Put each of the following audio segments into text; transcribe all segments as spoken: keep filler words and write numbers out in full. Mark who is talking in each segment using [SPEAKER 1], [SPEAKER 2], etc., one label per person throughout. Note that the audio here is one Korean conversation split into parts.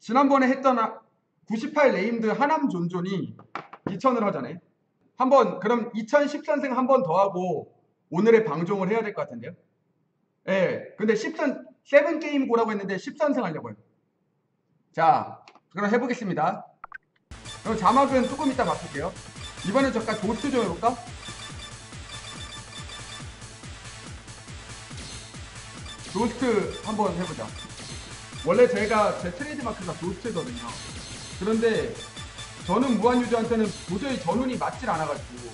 [SPEAKER 1] 지난번에 했던 구십팔 네임드 하남 존존이 이천을 하잖아요. 한번 그럼 이천십 선생 한 번 더 하고 오늘의 방종을 해야 될 것 같은데요. 예. 네, 근데 십 선 칠 게임 고라고 했는데 십 선생 하려고요. 자, 그럼 해보겠습니다. 그럼 자막은 조금 이따 바꿀게요. 이번엔 잠깐 도스트 좀 해볼까? 도스트 한번 해보자. 원래 제가 제 트레이드마크가 도스트거든요. 그런데 저는 무한유저한테는 도저히 전운이 맞질 않아가지고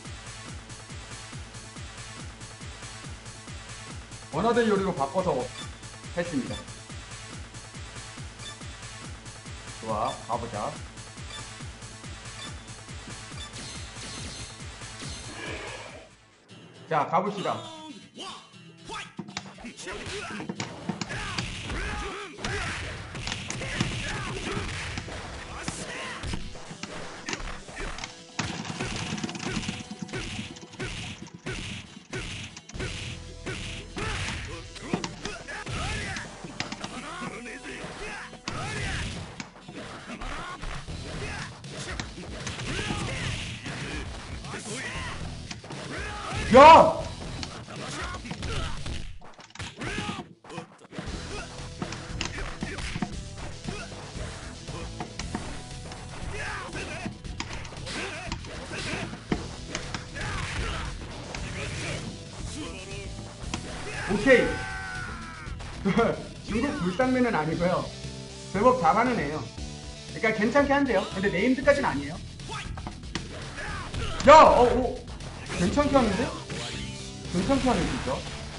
[SPEAKER 1] 원하던 요리로 바꿔서 했습니다. 좋아, 가보자. 자, 가봅시다. 야! 오케이. 중국 불쌍맨은 아니고요. 제법 잘하는 애요. 그러니까 괜찮게 한대요. 근데 네임드까지는 아니에요. 야! 어, 어. 괜찮게 하는데? 괜찮게 하네 진짜.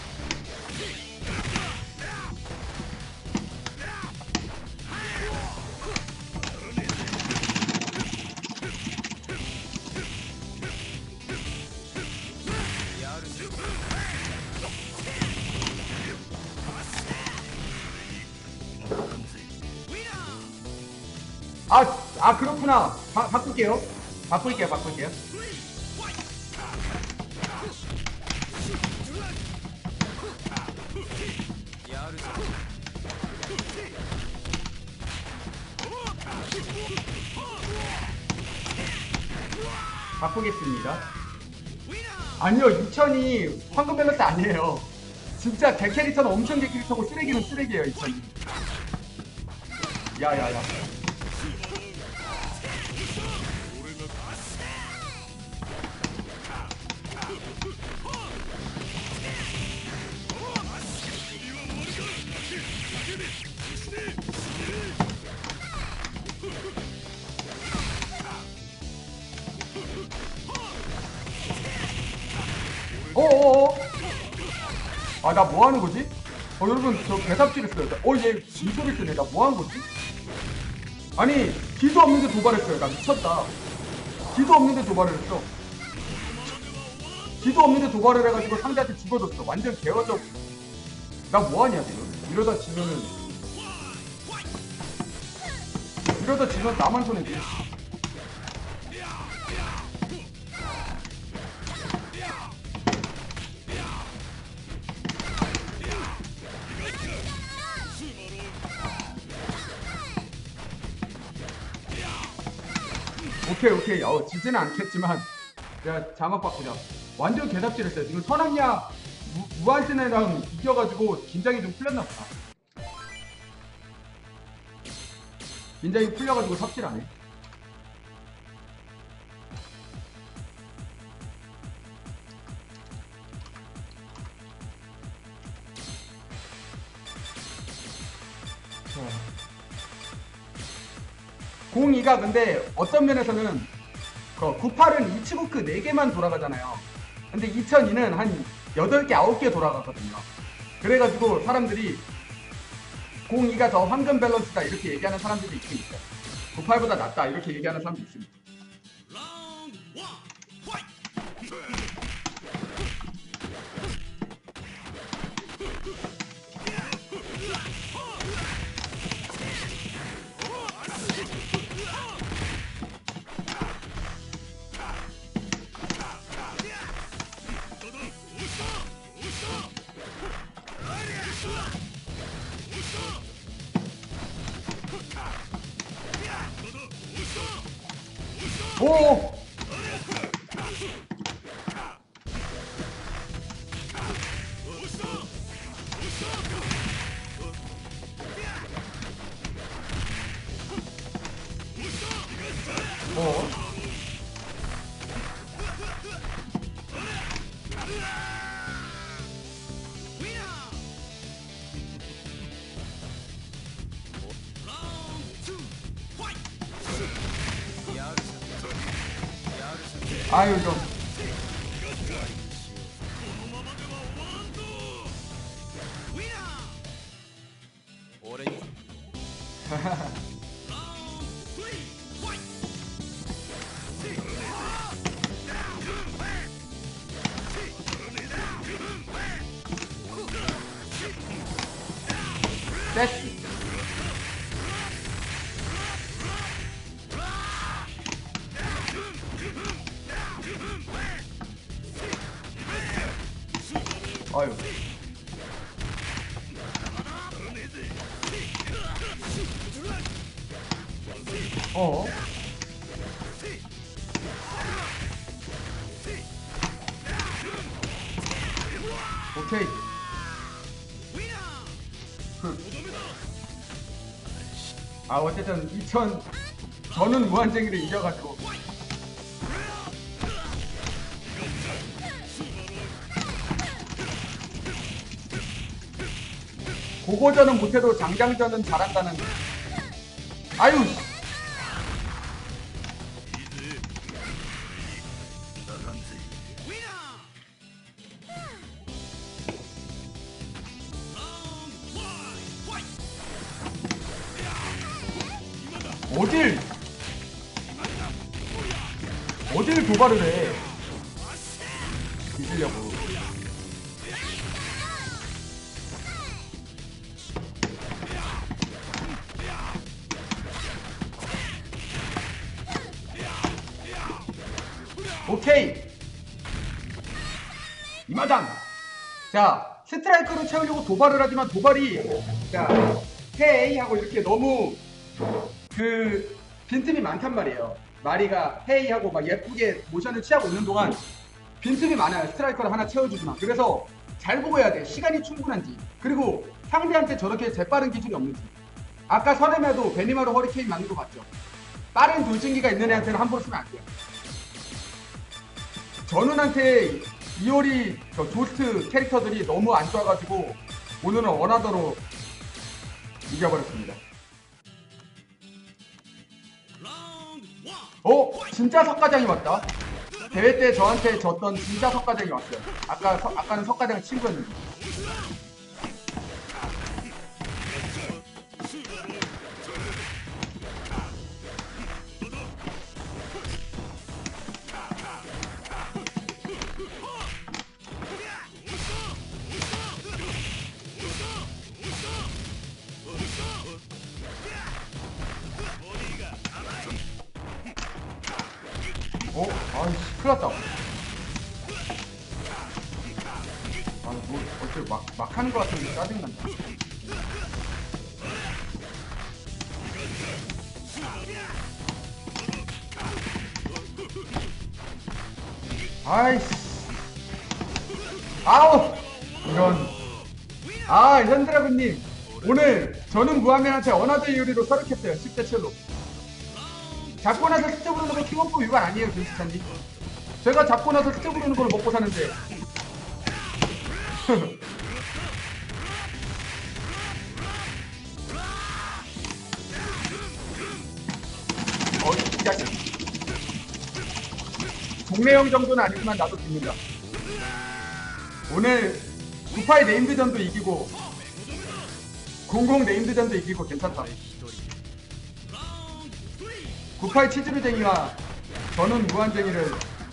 [SPEAKER 1] 아, 아 그렇구나. 바, 바꿀게요. 바꿀게요, 바꿀게요. 바꾸겠습니다. 아니요, 이천이 황금 밸런스 아니에요. 진짜 개 캐릭터는 엄청 개 캐릭터고 쓰레기는 쓰레기예요, 이천이. 야야야. 어어어. 아, 나 뭐 하는 거지? 어, 여러분, 저 개삽질 했어요. 어, 얘 미소를 쓰네. 나 뭐 하는 거지? 아니, 기도 없는데 도발했어요. 나 미쳤다. 기도 없는데 도발을 했어. 기도 없는데 도발을 해가지고 상대한테 죽어줬어. 완전 개어적. 나 뭐하냐, 지금? 이러다 지면은. 이러다 지면 나만 손해지. 오케이 오케이. 어, 지지는 않겠지만 야, 자막 바꾸자. 완전 개삽질했어요. 지금 선악야 무한신애랑 이겨가지고 긴장이 좀 풀렸나보다. 긴장이 풀려가지고 삽질하네. 공이가 근데 어떤 면에서는 그 구십팔은 이치부크 네 개만 돌아가잖아요. 근데 이천이는 한 여덟 개, 아홉 개 돌아가거든요. 그래가지고 사람들이 공이가 더 황금 밸런스다 이렇게 얘기하는 사람들도 있긴 있어요. 구십팔보다 낫다 이렇게 얘기하는 사람도 있습니다. 오! 어? 아유 좀 됐어. 아유. 어. 오케이. 아 어쨌든 이천 저는 무한쟁이를 이겨가지고 고고전은 못해도 장장전은 잘한다는. 아유. 어딜 어딜 도발을 해 잊으려고. 오케이 이마당. 자 스트라이크로 채우려고 도발을 하지만 도발이 자 헤이 하고 이렇게 너무 그 빈틈이 많단 말이에요. 마리가 헤이 하고 막 예쁘게 모션을 취하고 있는 동안 빈틈이 많아요. 스트라이커를 하나 채워주지만. 그래서 잘 보고 해야 돼. 시간이 충분한지, 그리고 상대한테 저렇게 재빠른 기술이 없는지. 아까 서렘에도 베니마루 허리케인 맞는 거 봤죠? 빠른 돌진기가 있는 애한테는 함부로 쓰면 안 돼요. 전운한테 이오리 저 조스트 캐릭터들이 너무 안 좋아가지고 오늘은 원하더로 이겨버렸습니다. 어? 진짜 석가장이 왔다. 대회 때 저한테 졌던 진짜 석가장이 왔어요. 아까 서, 아까는 석가장 친구였는데. 어? 아이씨, 큰일 났다. 아, 뭐, 어째 막, 막 하는 것 같은데 짜증난다. 아이씨. 아우! 이런. 아, 현드라군님. 오늘 저는 무한맨한테 어나더 이유리로 서력했어요. 십 대 칠로. 잡고 나서 스텝 부르는 거 킹오프 위반 아니에요, 김수찬님. 제가 잡고 나서 스텝 부르는 걸 먹고 사는데. 어, 이 자식. 동네형 정도는 아니지만 나도 빕니다. 오늘 구파이 네임드전도 이기고 공공 네임드전도 이기고 괜찮다. 구파이 치즈루쟁이와 저는 무한쟁이를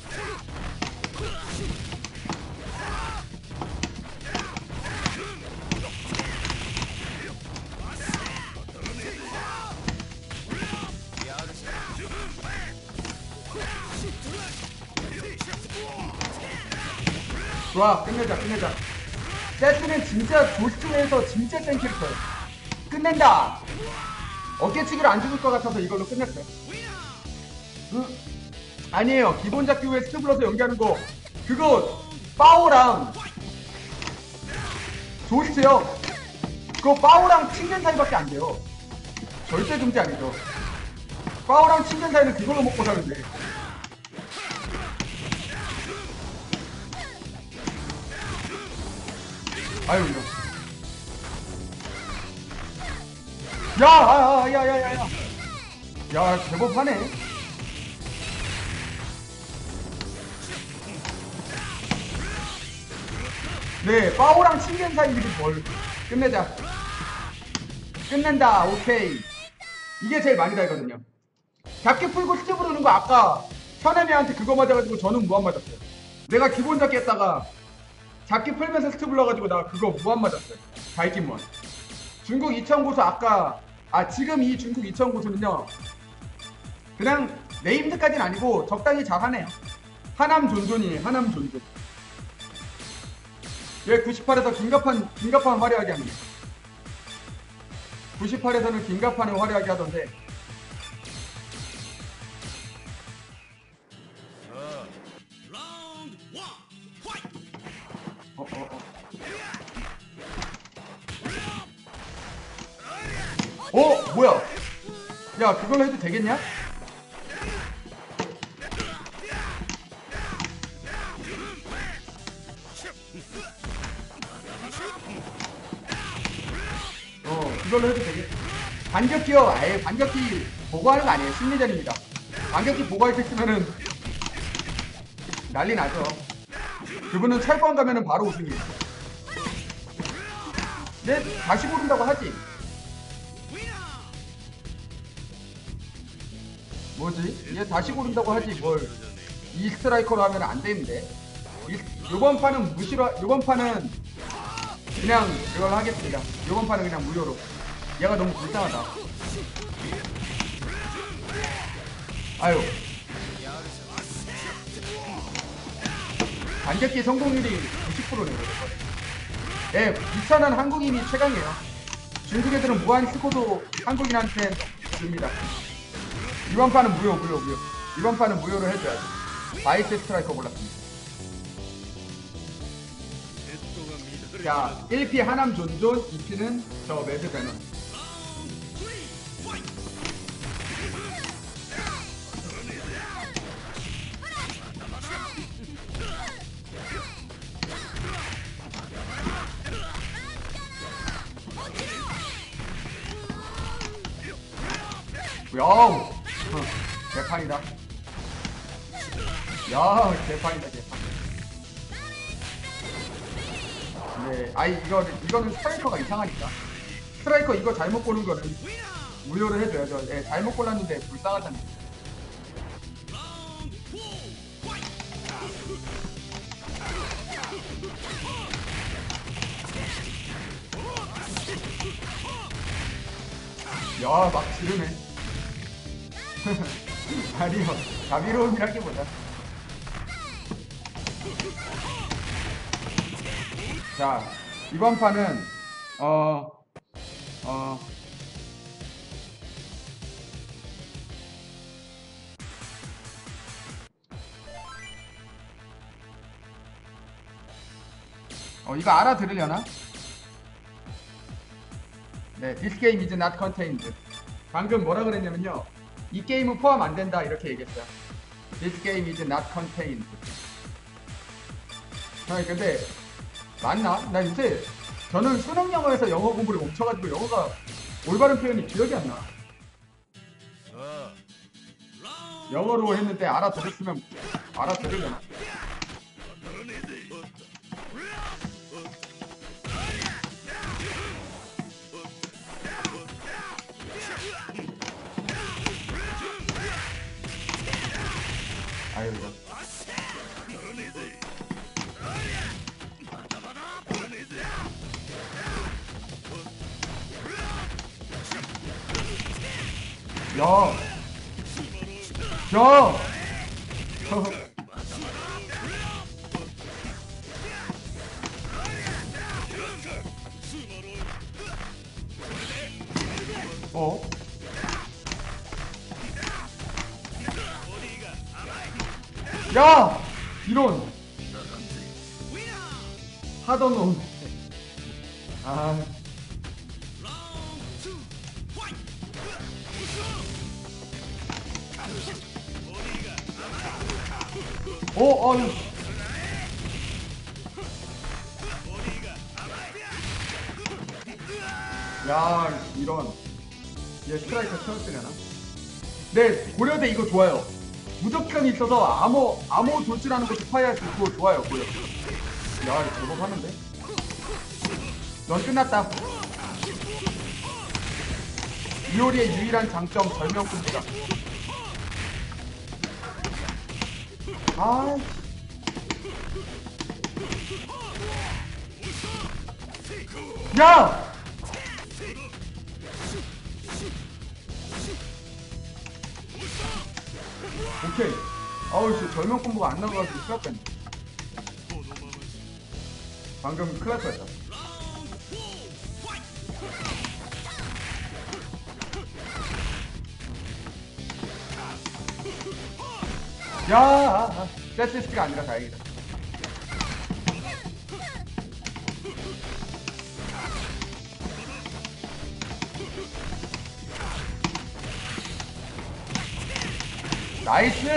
[SPEAKER 1] 좋아. 끝내자 끝내자. 세트는 진짜 조스트에서 진짜 센 캐릭터예요. 끝낸다. 어깨치기를 안 죽을 것 같아서 이걸로 끝냈어요. 응? 아니에요. 기본 잡기 후에 스트 불러서 연기하는 거 그거 파워랑 조스트요. 그거 파워랑 칭겐 사이밖에 안 돼요. 절대 금지 아니죠. 파워랑 칭겐 사이는 그걸로 먹고 사는데. 아유 이거. 야, 아, 야, 야, 야, 야. 야, 제법 하네. 네, 파워랑 칭겐 사이 이게 뭘. 끝내자. 끝낸다. 오케이. 이게 제일 많이 달거든요. 잡기 풀고 스트 부르는 거 아까 현애미한테 그거 맞아가지고 저는 무한 맞았어요. 내가 기본 잡기 했다가 잡기 풀면서 스트 불러가지고 나 그거 무한 맞았어요. 갈긴 무한. 중국 이천 고수 아까 아 지금 이 중국 이천 고수는요 그냥 네임드까지는 아니고 적당히 잘하네요. 하남 존존이에요. 하남 존존. 얘 구십팔에서 긴갑판 긴갑판 화려하게 합니다. 구십팔에서는 긴갑판을 화려하게 하던데 어, 어, 어. 어? 뭐야? 야 그걸로 해도 되겠냐? 어 그걸로 해도 되겠 반격기요. 아예 반격기 보고하는 거 아니에요. 심리전입니다. 반격기 보고할 때 쓰면은 난리 나죠. 그분은 철권 가면은 바로 우승이에요. 근데 다시 고른다고 하지. 뭐지? 얘 다시 고른다고 하지 뭘. 이 스트라이커로 하면 안 되는데. 이, 요번 판은 무시로 요번 판은 그냥 그걸 하겠습니다. 요번 판은 그냥 무료로. 얘가 너무 불쌍하다. 아유. 반격기 성공률이 구십 퍼센트네요. 예, 이천은 한국인이 최강이에요. 중국 애들은 무한 스코도 한국인한테 줍니다. 이번 판은 무료, 무료, 무료. 이번 판은 무료로 해줘야지. 바이스 스트라이커 골랐습니다. 자, 일 피 하남 존존, 이 피는 저 매드 베넌. 야우! 개판이다. 야, 개판이다, 개판. 네, 아이, 이거, 이거는 스트라이커가 이상하니까. 스트라이커 이거 잘못 고른 거는 무료로 해줘야죠. 예, 잘못 골랐는데 불쌍하다니. 야, 막 지르네. 아니요, 자비로움이라기보다. 자, 이번 판은 어, 어, 어 이거 알아들으려나? 네, this game is not contained. 방금 뭐라 그랬냐면요. 이 게임은 포함 안 된다 이렇게 얘기했어요. This game is not contained. 아니 근데 맞나? 나 요새 저는 수능 영어에서 영어 공부를 멈춰가지고 영어가 올바른 표현이 기억이 안 나. 영어로 했는데 알아들었으면 알아들으려나? 아유 이거. 야, 야, 어? 야! 이런 하던 놈. 아. 오, 어휴. 야, 이런. 얘 스트라이커 채웠으려나? 네, 고려대 이거 좋아요. 무적현이 있어서 암호, 암호 돌진하는 것도 파이할 수 있고 좋아요, 고려. 야, 이거 제법 하는데? 넌 끝났다. 이오리의 유일한 장점, 절명꾼이다. 아. 야! 오케이. 아우, 진짜 절명 콤보가 안 나가가지고 큰일 났다. 방금 큰일 날 뻔했다. 야, 아, 아. 세시스트가 아니라 다행이다. 나이스!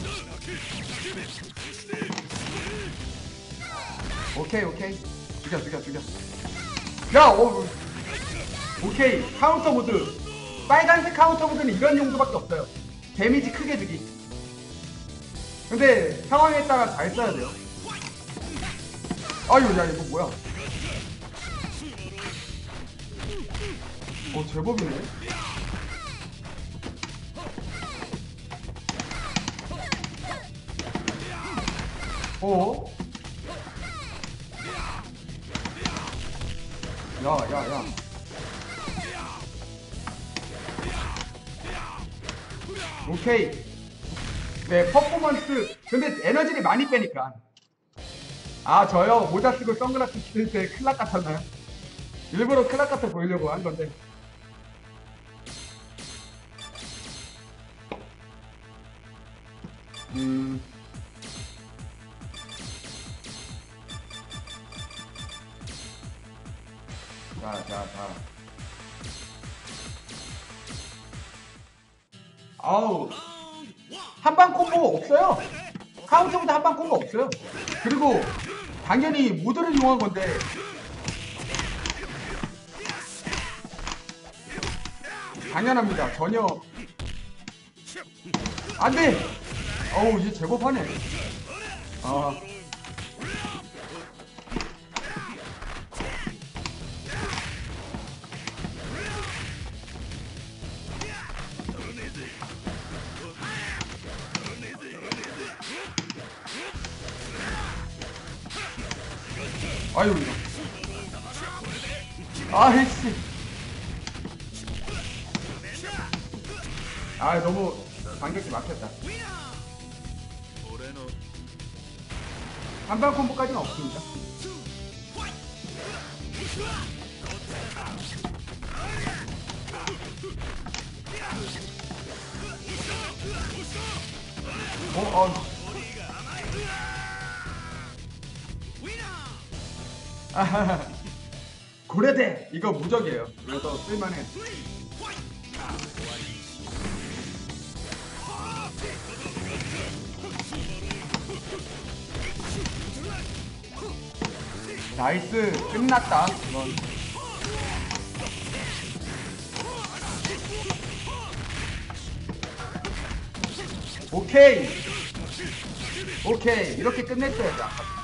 [SPEAKER 1] 오케이, 오케이. 죽여, 죽여, 죽여. 야, 오, 오케이. 카운터 모드. 빨간색 카운터 모드는 이런 용도밖에 없어요. 데미지 크게 주기. 근데 상황에 따라 잘 써야 돼요. 아유, 야, 이거 뭐야? 어, 제법이네. 어? 야, 야, 야. 오케이. 네, 퍼포먼스. 근데 에너지를 많이 빼니까. 아, 저요? 모자 쓰고 선글라스 쓸 때 클락 같았나요? 일부러 클락 같아 보이려고 한 건데. 음. 자, 자, 자. 아우. 한방 콤보 없어요. 카운터보다 한방 콤보 없어요. 그리고 당연히 모드를 이용한 건데. 당연합니다. 전혀. 안 돼! 어우, 얘 제법 하네. 아. 아유, 이거. 아이씨. 아, 너무 반격이 막혔다. 한방 콤보까지는 없습니다. 어, 어. 아하하. 고려대! 이거 무적이에요. 그래서 쓸만해. 나이스. 끝났다. 이건. 오케이. 오케이. 이렇게 끝냈어야지.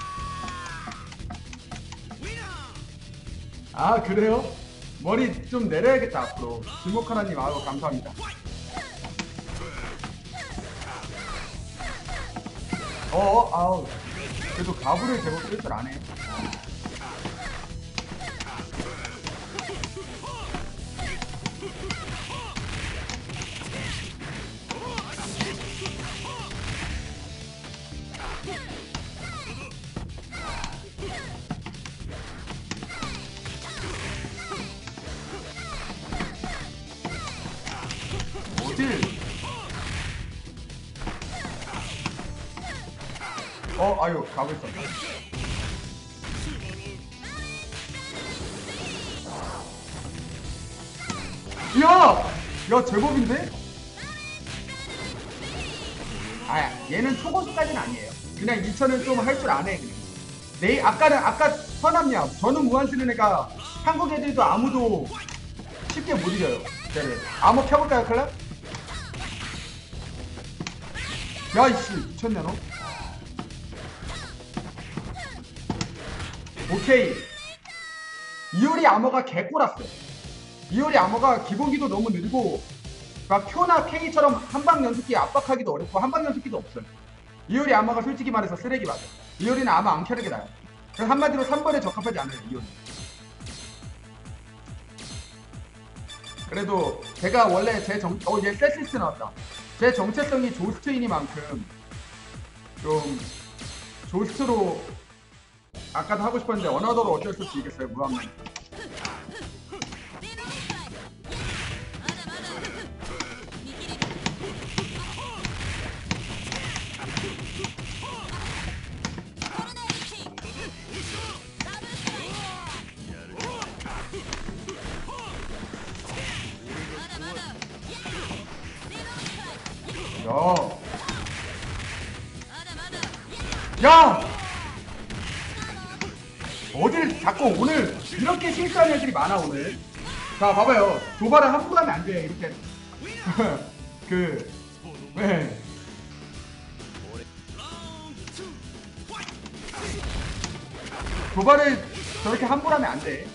[SPEAKER 1] 아, 그래요? 머리 좀 내려야겠다 앞으로. 김목하나님 아우 감사합니다. 어, 아우. 그래도 가부를 제법 쓸 줄 아네. 어딜? 어 아유 가고 있어. 이야! 야 제법인데? 아 얘는 초고수까지는 아니에요. 그냥 이천은 좀 할 줄 아네 그냥. 네 아까는 아까 선함이야. 저는 무한 쓰는 애가 한국 애들도 아무도 쉽게 못 이겨요. 쟤를 암호 켜볼까요 클럽? 야 이씨 미쳤냐 너? 오케이. 이효리 암호가 개꼬랐어. 이효리 암호가 기본기도 너무 느리고 막 Q나 K처럼 한방 연습기 압박하기도 어렵고 한방 연습기도 없어요. 이효리 암호가 솔직히 말해서 쓰레기 맞아. 이효리는 아마 안 켜는 게 나아요. 그래서 한마디로 삼 번에 적합하지 않아요 이효리. 그래도 제가 원래 제 정.. 어 얘 세시스트 나왔다. 제 정체성이 조스트이니만큼 좀 조스트로 아까도 하고 싶었는데 어나더로 어쩔 수 없이 이겼어요 무한맨. 야! 야! 어딜 자꾸 오늘 이렇게 실수하는 애들이 많아 오늘. 자 봐봐요. 도발을 함부로 하면 안 돼. 이렇게 그 네. 도발을 저렇게 함부로 하면 안 돼.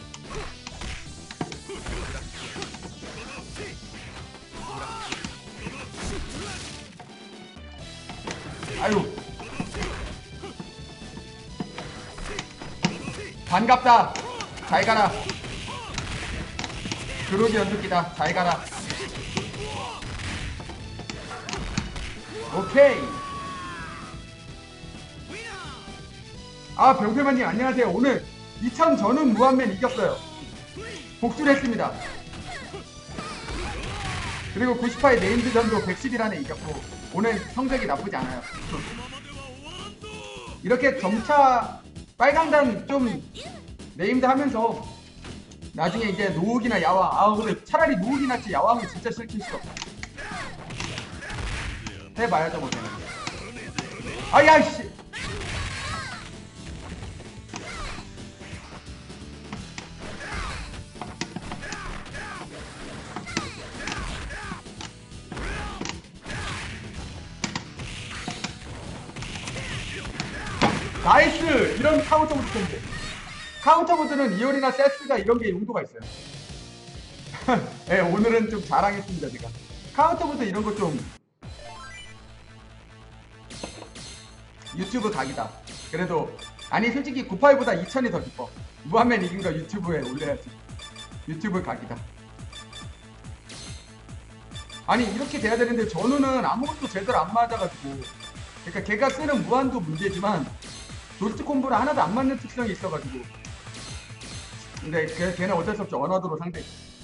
[SPEAKER 1] 아유 반갑다. 잘 가라. 그러기 연습기다. 잘 가라. 오케이. 아 병필만님 안녕하세요. 오늘 이천 전은 무한맨 이겼어요. 복수를 했습니다. 그리고 구십팔 네임드전도 백십일 안에 이겼고 오늘 성적이 나쁘지 않아요. 이렇게 점차 빨강단 좀 네임드 하면서 나중에 이제 노욱이나 야왕, 아 근데 차라리 노욱이 낫지 야왕은 진짜 싫긴 싫어. 해봐야죠 뭐. 아야 씨. 나이스! 이런 카운터부터 좋은데. 카운터보드는 이올이나 세스가 이런 게 용도가 있어요. 네, 오늘은 좀 자랑했습니다 제가. 카운터보드 이런 거 좀 유튜브 각이다. 그래도 아니 솔직히 구십팔보다 이천이 더 기뻐. 무한맨 이긴 거 유튜브에 올려야지. 유튜브 각이다. 아니 이렇게 돼야 되는데 전우는 아무것도 제대로 안 맞아가지고, 그러니까 걔가 쓰는 무한도 문제지만 조스트 콤보는 하나도 안 맞는 특성이 있어가지고. 근데 걔, 걔는 어쩔 수 없이 어나더로 상대.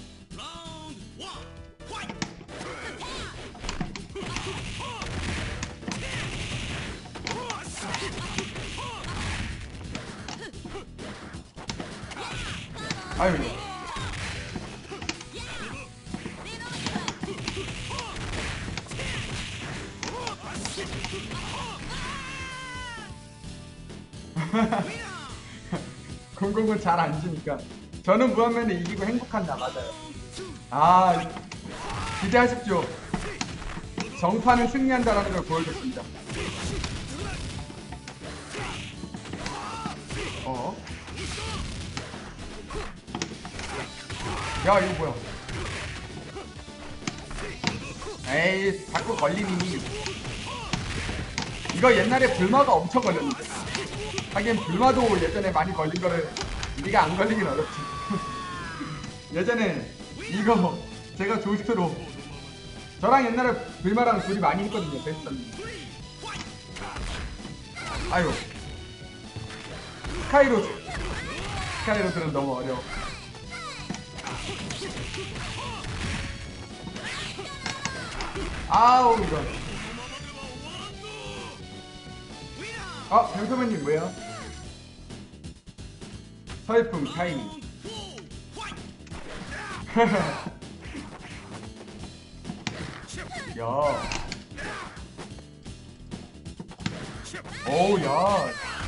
[SPEAKER 1] 아유. 공공은 잘 안 지니까. 저는 무한맨을 이기고 행복한다. 맞아요. 아 기대하십시오. 정파는 승리한다라는 걸 보여줬습니다. 어? 야 이거 뭐야? 에이 자꾸 걸리니. 이거 옛날에 불마가 엄청 걸렸는데. 하긴 불마도 예전에 많이 걸린 거를 네가 안 걸리긴 어렵지. 예전에 이거 제가 조스트로 저랑 옛날에 불마랑 둘이 많이 했거든요. 베스트님. 아유 스카이로 스카이로들은 너무 어려워. 아우 이거 아, 변소맨님 뭐예요? 서일풍 타이밍. 야. 오우, 야.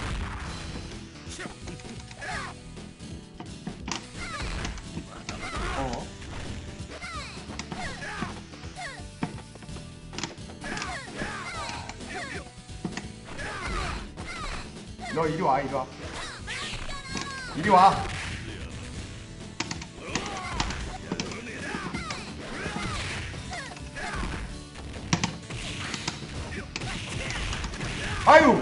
[SPEAKER 1] 어. 너 이리 와, 이리 와. 이리 와. 아유.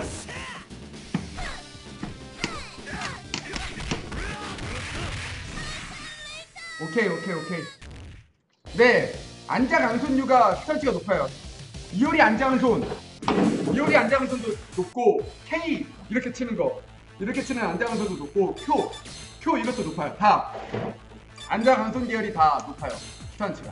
[SPEAKER 1] 오케이, 오케이, 오케이. 네, 안장앙손류가 스턴치가 높아요. 이효리 안장손, 이효리 안장손도 높고, K 이렇게 치는 거, 이렇게 치는 안장앙손도 높고, Q, Q 이것도 높아요. 다 안장앙손 계열이 다 높아요. 스턴치가.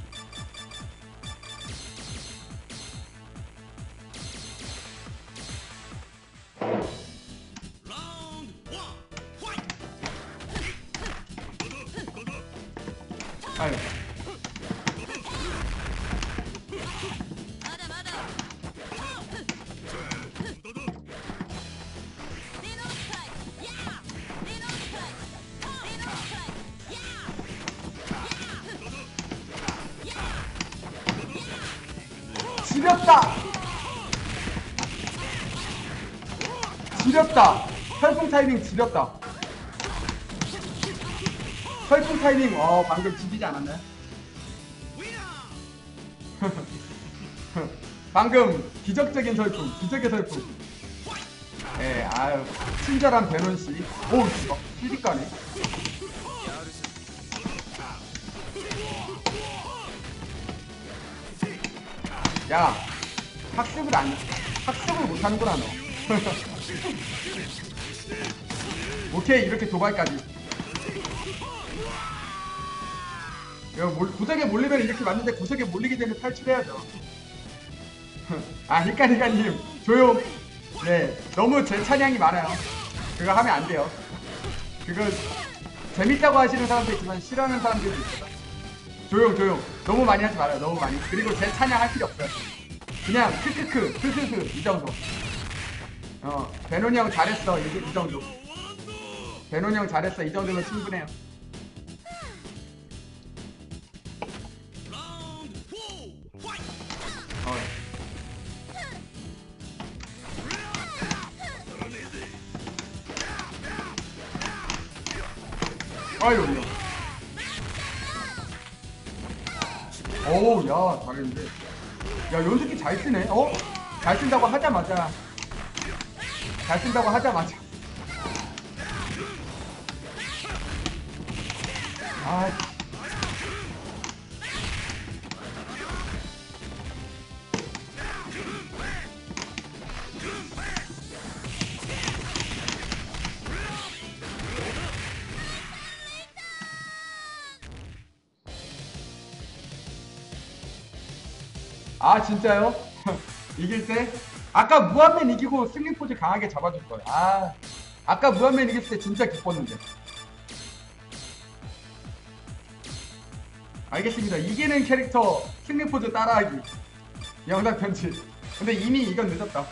[SPEAKER 1] 아유. 지렸다! 지렸다! 설풍 타이밍 지렸다. 설풍 타이밍, 어, 방금 지리지 않았나요? 방금 기적적인 설풍, 기적의 설풍. 예, 아유, 친절한 베논씨. 오, 씨, 막 힐이 까네. 야, 학습을 안, 학습을 못하는구나, 너. 오케이, 이렇게 도발까지. 야, 몰, 구석에 몰리면 이렇게 맞는데 구석에 몰리게 되면 탈출해야죠. 아, 히카리카님 조용. 네, 너무 제 찬양이 많아요. 그거 하면 안 돼요. 그거 재밌다고 하시는 사람도 있지만 싫어하는 사람들도 있어요. 조용 조용. 너무 많이 하지 말아요. 너무 많이. 그리고 제 찬양 할 필요 없어요. 그냥 크크크 크크크 이 정도. 어, 베논이 형 잘했어. 이, 이 정도. 베논이 형 잘했어. 이 정도면 충분해요. 어. 아유, 오우, 야, 잘했는데. 야, 연습기 잘 쓰네. 어? 잘 쓴다고 하자마자. 잘 쓴다고 하자마자. 아. 아, 진짜요? 이길 때? 아까 무한맨 이기고 승리 포즈 강하게 잡아줄 거예요. 아, 아까 무한맨 이겼을 때 진짜 기뻤는데. 알겠습니다. 이기는 캐릭터 승리 포즈 따라하기. 영상 편집. 근데 이미 이건 늦었다.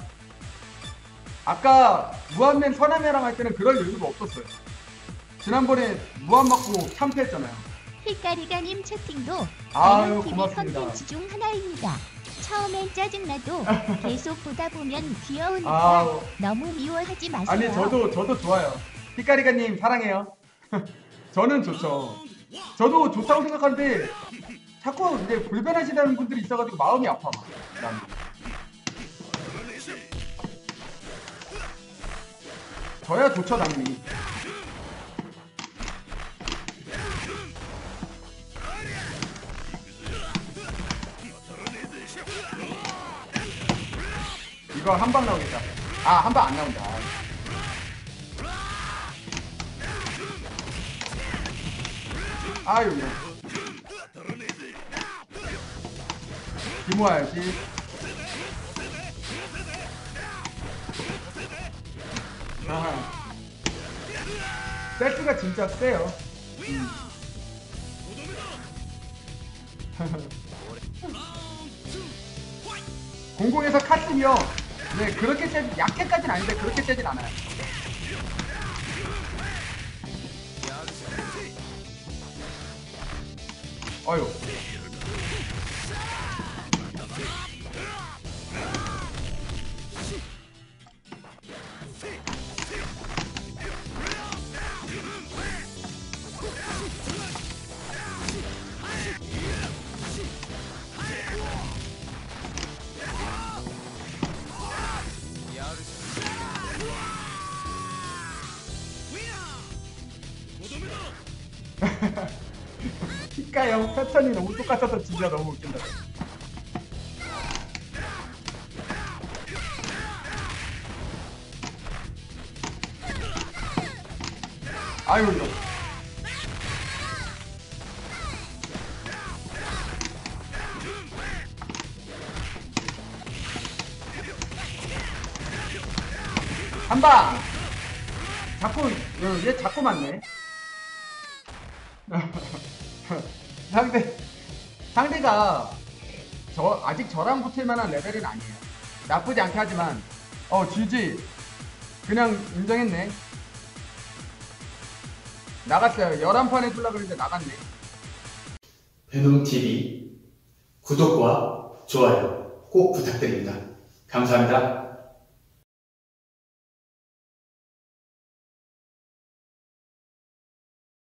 [SPEAKER 1] 아까 무한맨 서남이랑 할 때는 그럴 여유가 없었어요. 지난번에 무한 맞고 참패했잖아요.
[SPEAKER 2] 힐까리가님 채팅도
[SPEAKER 1] 아유,
[SPEAKER 2] 티비
[SPEAKER 1] 고맙습니다.
[SPEAKER 2] 컨텐츠 중 하나입니다. 처음엔 짜증나도 계속 보다 보면 귀여우니까
[SPEAKER 1] 아우.
[SPEAKER 2] 너무 미워하지 마세요.
[SPEAKER 1] 아니, 저도 저도 좋아요. 히카리가님 사랑해요. 저는 좋죠. 저도 좋다고 생각하는데 자꾸 이제 불편하시다는 분들이 있어가지고 마음이 아파. 난. 저야 좋죠, 당연히. 이거 한 방 나오겠다. 아, 한 방 안 나온다. 아유, 기모아야지. 아, 세트가 진짜 세요. 음. 공공에서 카스며 네 그렇게 세 약해까지는 아닌데 그렇게 세진 않아요. 어휴. 피카형 패턴이 너무 똑같아서 진짜 너무 웃긴다. 아유 이거. 한방. 자꾸 얘 자꾸 맞네. 상대 상대가 저 아직 저랑 붙을 만한 레벨은 아니에요. 나쁘지 않게 하지만 어 지지 그냥 인정했네. 나갔어요. 열한 판 해주려고 그랬는데 나갔네.
[SPEAKER 3] 베놈티비 구독과 좋아요 꼭 부탁드립니다. 감사합니다.